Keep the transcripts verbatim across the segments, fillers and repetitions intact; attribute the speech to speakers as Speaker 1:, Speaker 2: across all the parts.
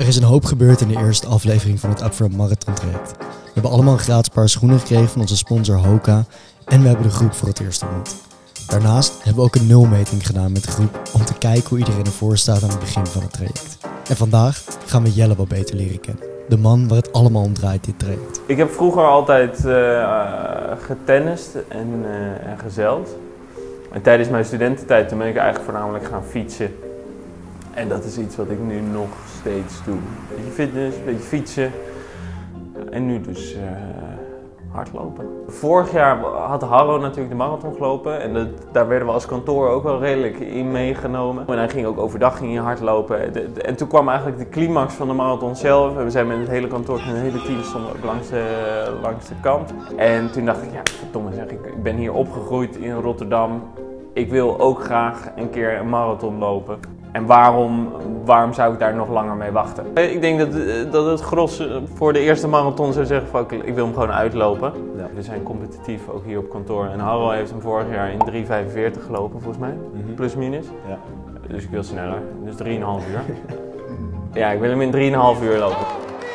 Speaker 1: Er is een hoop gebeurd in de eerste aflevering van het Upfront Marathon traject. We hebben allemaal een gratis paar schoenen gekregen van onze sponsor Hoka en we hebben de groep voor het eerst ontmoet. Daarnaast hebben we ook een nulmeting gedaan met de groep om te kijken hoe iedereen ervoor staat aan het begin van het traject. En vandaag gaan we Jelle wat beter leren kennen. De man waar het allemaal om draait, dit traject.
Speaker 2: Ik heb vroeger altijd uh, getennist en, uh, en gezeild. En tijdens mijn studententijd toen ben ik eigenlijk voornamelijk gaan fietsen. En dat is iets wat ik nu nog steeds doe. Een beetje fitness, een beetje fietsen. En nu dus uh, hardlopen. Vorig jaar had Harro natuurlijk de marathon gelopen. En dat, daar werden we als kantoor ook wel redelijk in meegenomen. En hij ging ook overdag ging hij hardlopen. De, de, en toen kwam eigenlijk de climax van de marathon zelf. We zijn met het hele kantoor en het hele team stonden ook langs de, langs de kant. En toen dacht ik, ja verdomme zeg, ik, ik ben hier opgegroeid in Rotterdam. Ik wil ook graag een keer een marathon lopen. En waarom, waarom zou ik daar nog langer mee wachten? Ik denk dat, dat het gros voor de eerste marathon zou zeggen van ik wil hem gewoon uitlopen. Ja. We zijn competitief ook hier op kantoor. En Harro heeft hem vorig jaar in drie vijfenveertig gelopen volgens mij, mm-hmm. plus minus. Ja. Dus ik wil sneller, dus drieënhalf uur. Ja, ik wil hem in drieënhalf uur lopen.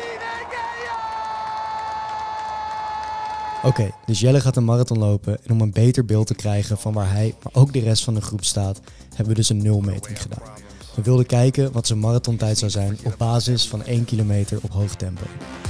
Speaker 1: Oké, okay, dus Jelle gaat een marathon lopen en om een beter beeld te krijgen van waar hij, maar ook de rest van de groep staat, hebben we dus een nulmeting gedaan. We wilden kijken wat zijn marathontijd zou zijn op basis van één kilometer op hoog tempo.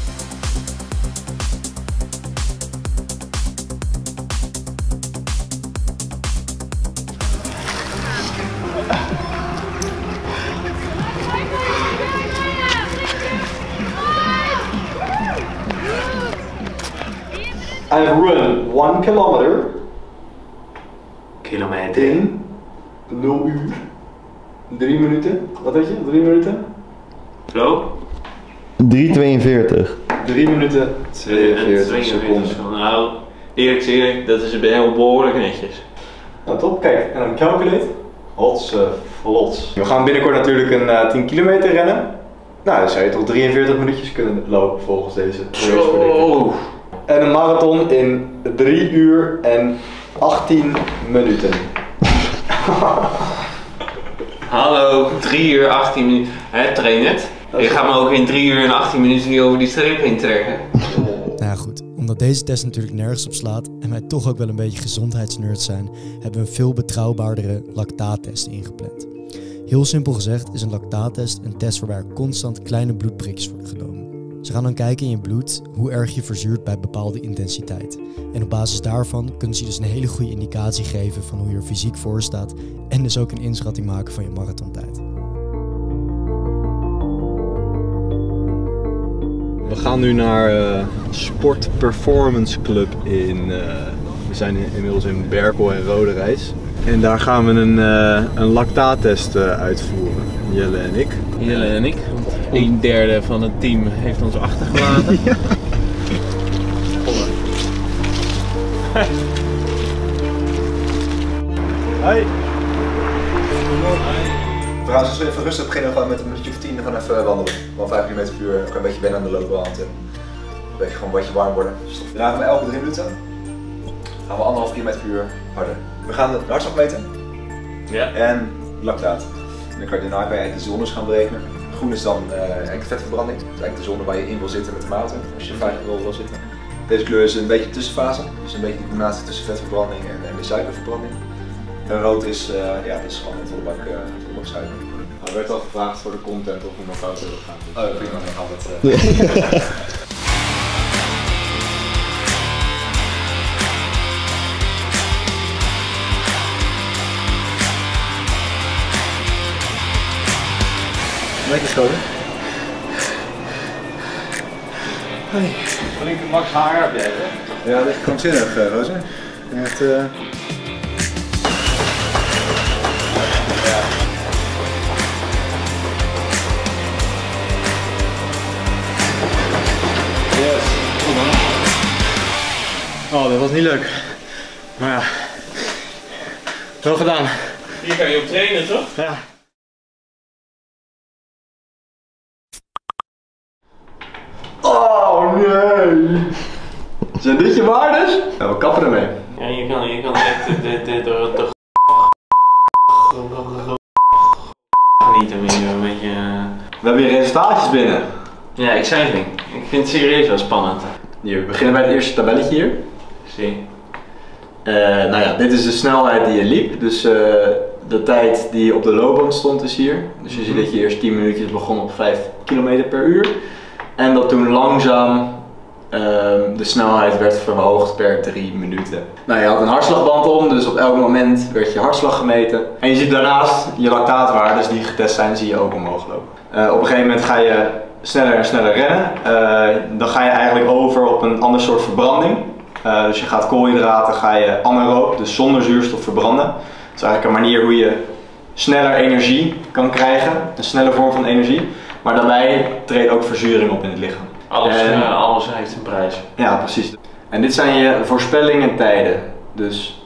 Speaker 3: I run one kilometer.
Speaker 2: Kilometer.
Speaker 3: In nul uur. Drie minuten. Wat weet je? Drie minuten?
Speaker 2: Zo?
Speaker 4: drie tweeënveertig.
Speaker 3: Drie minuten tweeënveertig seconden.
Speaker 2: Nou, eerlijk eerlijk, dat is heel behoorlijk netjes.
Speaker 3: Nou top, kijk, en dan calculate. Hotse vlots. We gaan binnenkort natuurlijk een uh, tien kilometer rennen. Nou, dan zou je toch drieënveertig minuutjes kunnen lopen volgens deze race. En een marathon in drie uur en achttien minuten.
Speaker 2: Hallo, drie uur achttien minuten. Hè, train het. Je gaat me ook in drie uur en achttien minuten niet over die streep heen trekken.
Speaker 1: Nou ja, goed. Omdat deze test natuurlijk nergens op slaat en wij toch ook wel een beetje gezondheidsnerds zijn, hebben we een veel betrouwbaardere lactaattest ingepland. Heel simpel gezegd is een lactaattest een test waarbij er constant kleine bloedprikjes worden genomen. Ze gaan dan kijken in je bloed hoe erg je verzuurt bij bepaalde intensiteit. En op basis daarvan kunnen ze je dus een hele goede indicatie geven van hoe je er fysiek voor staat en dus ook een inschatting maken van je marathontijd.
Speaker 4: We gaan nu naar uh, Sport Performance Club in, uh, we zijn in, inmiddels in Berkel en Roderijs. En daar gaan we een, uh, een lactaattest uh, uitvoeren, Jelle en ik.
Speaker 2: Jelle en ik. Een derde van het team heeft ons achtergelaten. Ja.
Speaker 3: Hoi. Trouwens, als we even rustig beginnen, gaan we met een minuutje of tien gewoon even wandelen. Gewoon vijf kilometer per uur, een beetje wennen aan de loopband en een beetje gewoon een beetje warm worden. Daarna gaan we elke drie minuten gaan we anderhalf kilometer per uur harder. We gaan de hartslag meten. Ja. En lactaat. En dan kan je daarna kan je eigenlijk de zones gaan berekenen. Groen is dan uh, eigenlijk vetverbranding. Dat is eigenlijk de zone waar je in wil zitten met de marathon, als je veilig wil, wil zitten. Deze kleur is een beetje de tussenfase, dus een beetje de combinatie tussen vetverbranding en, en de suikerverbranding. En rood is, uh, ja, dat is gewoon een volle bak, uh, volle bak suiker.
Speaker 4: Er werd al gevraagd voor de content of we nog fout willen gaan.
Speaker 3: Oh, prima, dan gaan we het. Uh... Lekker schoon. Hoi.
Speaker 2: Flinke max haar heb jij, hè?
Speaker 3: Ja, dat is krankzinnig, uh, Roze. Echt. Uh... Ja.
Speaker 4: Yes. Goed man. Oh, dat was niet leuk. Maar ja. Wel gedaan.
Speaker 2: Hier kan je op trainen, toch?
Speaker 4: Ja.
Speaker 3: Oh nee! Zijn dit je waardes? Nou, we kappen ermee.
Speaker 2: Ja, je kan, je kan echt de, de, de, de, de genieten met je een beetje.
Speaker 4: We hebben hier resultaatjes binnen.
Speaker 2: Ja, exciting. Ik vind het serieus wel spannend.
Speaker 4: Hier, we beginnen bij het eerste tabelletje hier.
Speaker 2: Zie.
Speaker 4: Uh, nou ja, dit is de snelheid die je liep. Dus uh, de tijd die je op de loopband stond is hier. Dus je ziet dat je eerst tien minuutjes begon op vijf kilometer per uur. En dat toen langzaam uh, de snelheid werd verhoogd per drie minuten. Nou, je had een hartslagband om, dus op elk moment werd je hartslag gemeten. En je ziet daarnaast je lactaatwaardes die getest zijn, zie je ook omhoog lopen. Uh, op een gegeven moment ga je sneller en sneller rennen. Uh, dan ga je eigenlijk over op een ander soort verbranding. Uh, dus je gaat koolhydraten, ga je anaeroop, dus zonder zuurstof verbranden. Dat is eigenlijk een manier hoe je sneller energie kan krijgen, een snelle vorm van energie. Maar daarbij treedt ook verzuring op in het lichaam.
Speaker 2: Alles,
Speaker 4: en,
Speaker 2: uh, alles heeft een prijs.
Speaker 4: Ja, precies. En dit zijn je voorspellingen tijden. Dus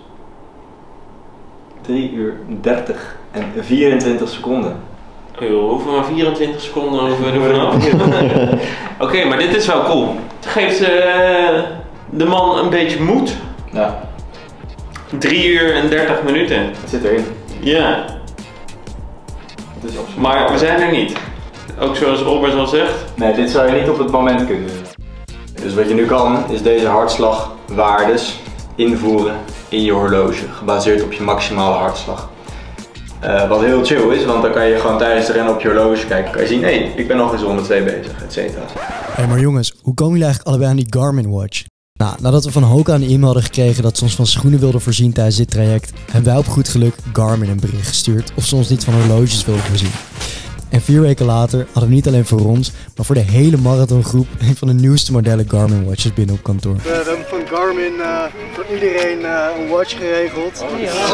Speaker 4: drie uur dertig en vierentwintig seconden.
Speaker 2: We hoeven maar vierentwintig seconden over de vanaf. Oké, okay, maar dit is wel cool. Het geeft uh, de man een beetje moed.
Speaker 4: Ja.
Speaker 2: drie uur en dertig minuten.
Speaker 4: Het zit erin.
Speaker 2: Ja.
Speaker 4: Het is absoluut.
Speaker 2: Maar we zijn er niet. Ook zoals Robert al zegt.
Speaker 4: Nee, dit zou je niet op het moment kunnen doen. Dus wat je nu kan, is deze hartslagwaardes invoeren in je horloge. Gebaseerd op je maximale hartslag. Uh, wat heel chill is, want dan kan je gewoon tijdens de rennen op je horloge kijken. Kan je zien, hé, hey, ik ben nog eens ronde twee bezig, et cetera.
Speaker 1: Hé, hey, maar jongens, hoe komen jullie eigenlijk allebei aan die Garmin Watch? Nou, nadat we van Hoka een e-mail hadden gekregen dat ze ons van schoenen wilden voorzien tijdens dit traject, hebben wij op goed geluk Garmin een bericht gestuurd of ze ons niet van horloges wilden voorzien. En vier weken later hadden we niet alleen voor ons, maar voor de hele marathongroep een van de nieuwste modellen Garmin Watches binnen op kantoor.
Speaker 5: We hebben van Garmin uh, voor iedereen uh, een watch geregeld.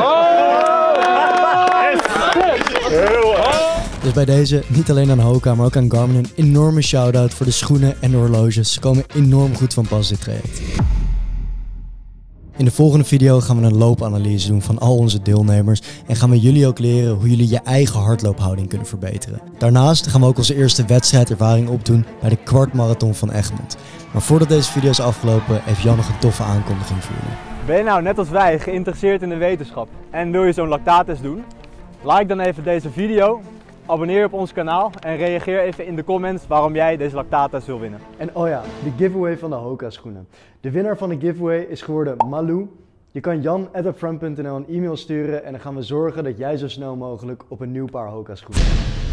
Speaker 1: Dus bij deze niet alleen aan Hoka, maar ook aan Garmin een enorme shout-out voor de schoenen en de horloges. Ze komen enorm goed van pas dit traject. In de volgende video gaan we een loopanalyse doen van al onze deelnemers en gaan we jullie ook leren hoe jullie je eigen hardloophouding kunnen verbeteren. Daarnaast gaan we ook onze eerste wedstrijdervaring opdoen bij de kwartmarathon van Egmond. Maar voordat deze video is afgelopen, heeft Jan nog een toffe aankondiging voor jullie.
Speaker 6: Ben je nou net als wij geïnteresseerd in de wetenschap en wil je zo'n lactaattest doen? Like dan even deze video, abonneer op ons kanaal en reageer even in de comments waarom jij deze lactaattest wil winnen.
Speaker 5: En oh ja, de giveaway van de Hoka schoenen. De winnaar van de giveaway is geworden Malou. Je kan jan at upfront punt n l een e-mail sturen en dan gaan we zorgen dat jij zo snel mogelijk op een nieuw paar Hoka schoenen komt.